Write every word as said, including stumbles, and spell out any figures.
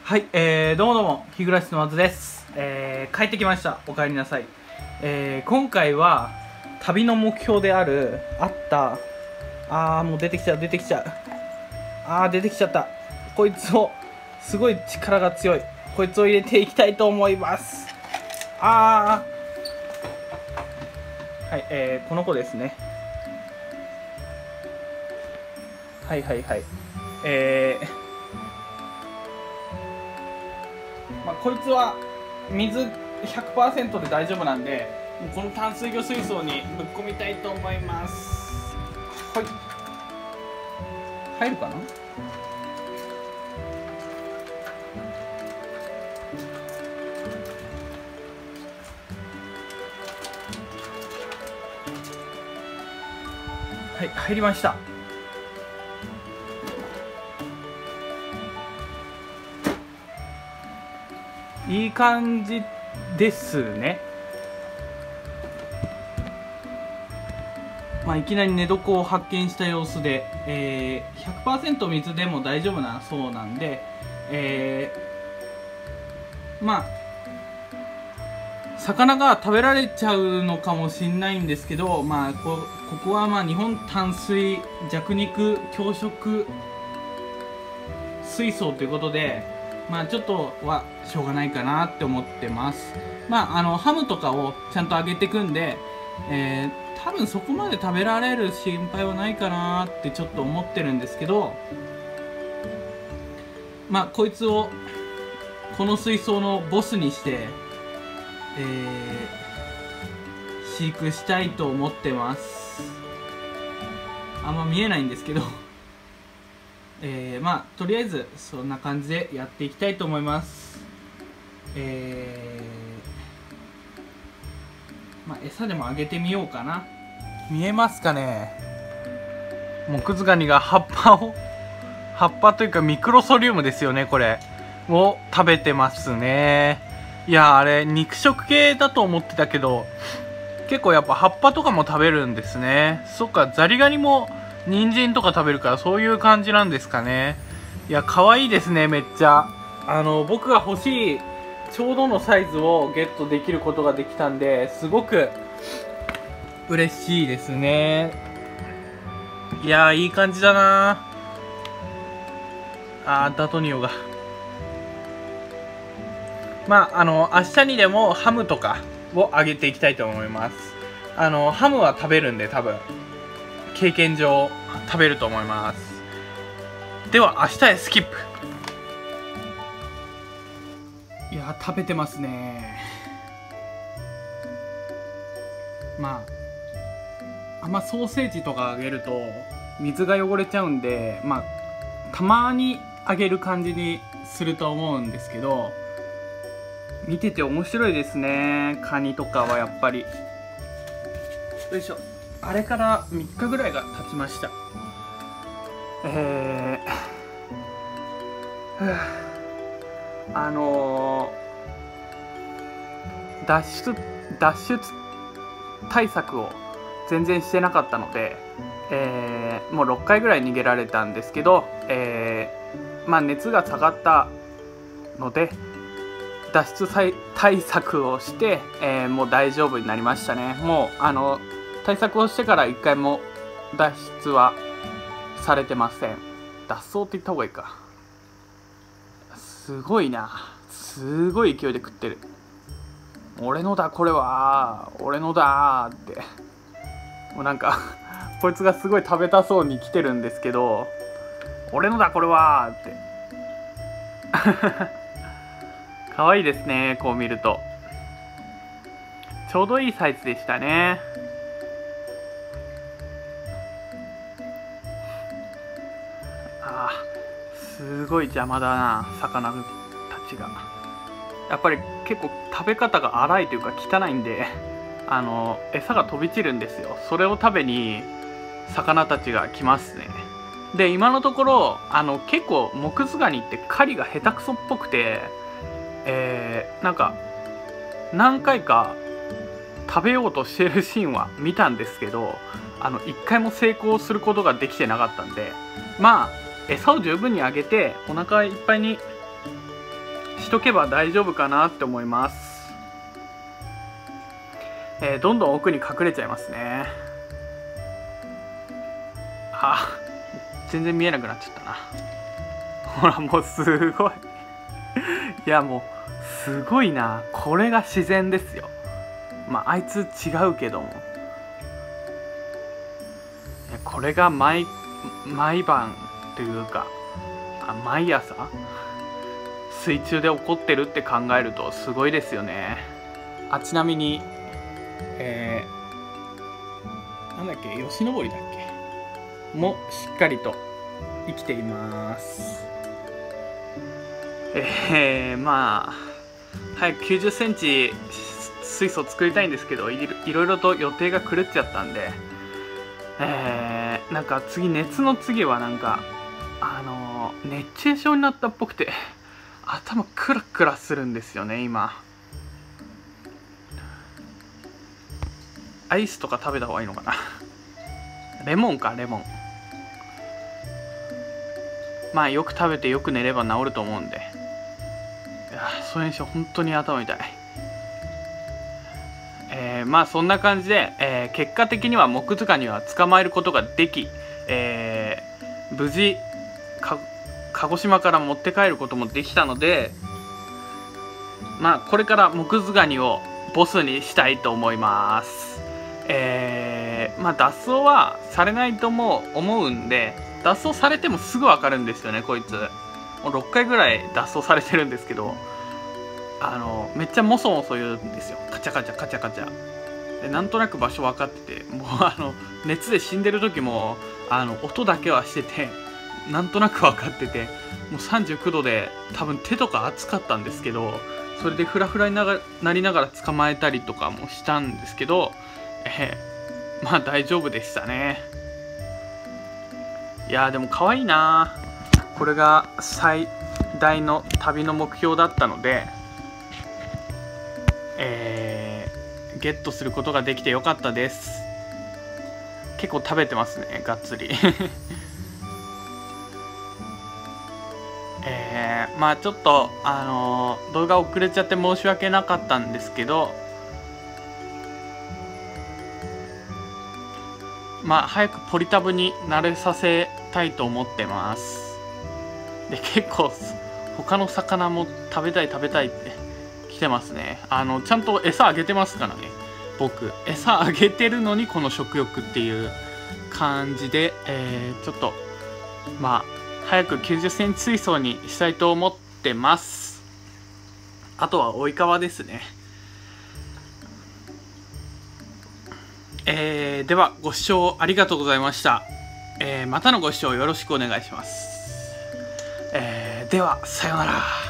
はい、えー、どうもどうも、日暮の松です。えー、帰ってきました。お帰りなさい。えー、今回は、旅の目標である、あった、あー、もう出てきちゃう、出てきちゃう。あー、出てきちゃった。こいつを、すごい力が強い。こいつを入れていきたいと思います。あー。はい、えー、この子ですね。はいはいはい。えー、まあ、こいつは水 ひゃくパーセント で大丈夫なんで、この淡水魚水槽にぶっ込みたいと思います。はい、入るかな。はい、入りました。いい感じですね。まあ、いきなり寝床を発見した様子で、えー、ひゃくパーセント 水でも大丈夫なそうなんで、えー、まあ魚が食べられちゃうのかもしれないんですけど、まあ、こ, ここはまあ日本淡水弱肉強食水槽ということで、まあちょっとはしょうがないかなって思ってます。まああのハムとかをちゃんと揚げていくんで、えー、多分そこまで食べられる心配はないかなってちょっと思ってるんですけど、まあこいつをこの水槽のボスにして、えー、飼育したいと思ってます。あんま見えないんですけどえー、まあとりあえずそんな感じでやっていきたいと思います。えー、まあ餌でもあげてみようかな。見えますかね。モクズガニが葉っぱを葉っぱというかミクロソリウムですよね、これを食べてますね。いやあれ肉食系だと思ってたけど、結構やっぱ葉っぱとかも食べるんですね。そっか、ザリガニも人参とか食べるからそういう感じなんですかね。いや可愛いですね、めっちゃ。あの僕が欲しいちょうどのサイズをゲットできることができたんで、すごく嬉しいですね。いやーいい感じだなあ。ーダトニオがまああの明日にでもハムとかをあげていきたいと思います。あのハムは食べるんで、多分経験上食べると思います。では明日へスキップ。いや食べてますね。まああんまソーセージとかあげると水が汚れちゃうんで、まあたまにあげる感じにすると思うんですけど、見てて面白いですね、カニとかはやっぱり。よいしょ。あれからみっかぐらいが経ちました。えー、あのー、脱出脱出対策を全然してなかったので、えー、もうろっかいぐらい逃げられたんですけど、えー、まあ熱が下がったので脱出対策をして、えー、もう大丈夫になりましたね。もうあの対策をしてからいっかいも脱出はされてません。脱走って言った方がいいか。すごいな、すごい勢いで食ってる。俺のだこれは、俺のだーって、もうなんかこいつがすごい食べたそうに来てるんですけど、俺のだこれはーって可愛いですね、こう見ると。ちょうどいいサイズでしたね。あーすごい邪魔だな、魚たちが。やっぱり結構食べ方が荒いというか汚いんで、あの餌が飛び散るんですよ。それを食べに魚たちが来ますね。で今のところあの結構モクズガニって狩りが下手くそっぽくて、えー、なんか何回か食べようとしてるシーンは見たんですけど、あの一回も成功することができてなかったんで、まあ餌を十分にあげてお腹いっぱいにしとけば大丈夫かなって思います。えー、どんどん奥に隠れちゃいますね。あ、全然見えなくなっちゃったな。ほらもうすごいいやもうすごいな。これが自然ですよ。まああいつ違うけども、これが毎毎晩というか、あ、毎朝水中で起こってるって考えるとすごいですよね。あ、ちなみにえー、なんだっけ、吉登りだっけもしっかりと生きています。えー、まあ早くきゅうじゅっセンチ水素作りたいんですけど、いろいろと予定が狂っちゃったんで、えー、なんか次熱の次はなんかあのー、熱中症になったっぽくて頭クラクラするんですよね今。アイスとか食べた方がいいのかなレモンか、レモン。まあよく食べてよく寝れば治ると思うんで。いや、それにして本当に頭痛い。えー、まあそんな感じで、えー、結果的にはモクズガニは捕まえることができ、えー、無事か鹿児島から持って帰ることもできたので、まあこれからモクズガニをボスにしたいと思います。えー、まあ脱走はされないとも思うんで、脱走されてもすぐ分かるんですよねこいつ。もうろっかいぐらい脱走されてるんですけど、あのめっちゃモソモソ言うんですよ。カチャカチャカチャカチャで、なんとなく場所分かってて、もうあの熱で死んでる時もあの音だけはしてて、なんとなく分かってて、もうさんじゅうきゅうどで多分手とか熱かったんですけど、それでフラフラにながなりながら捕まえたりとかもしたんですけど、えー、まあ大丈夫でしたね。いやーでも可愛いな。これが最大の旅の目標だったので、えー、ゲットすることができてよかったです。結構食べてますね、がっつりえー、まあちょっとあのー、動画遅れちゃって申し訳なかったんですけど、まあ早くポリタブに慣れさせたいと思ってます。で結構他の魚も食べたい食べたいって来てますね。あのちゃんと餌あげてますからね。僕餌あげてるのにこの食欲っていう感じで、えー、ちょっとまあ早くきゅうじゅっセンチ水槽にしたいと思ってます。あとは追い川ですね。えー、ではご視聴ありがとうございました。えー、またのご視聴よろしくお願いします。えー、ではさようなら。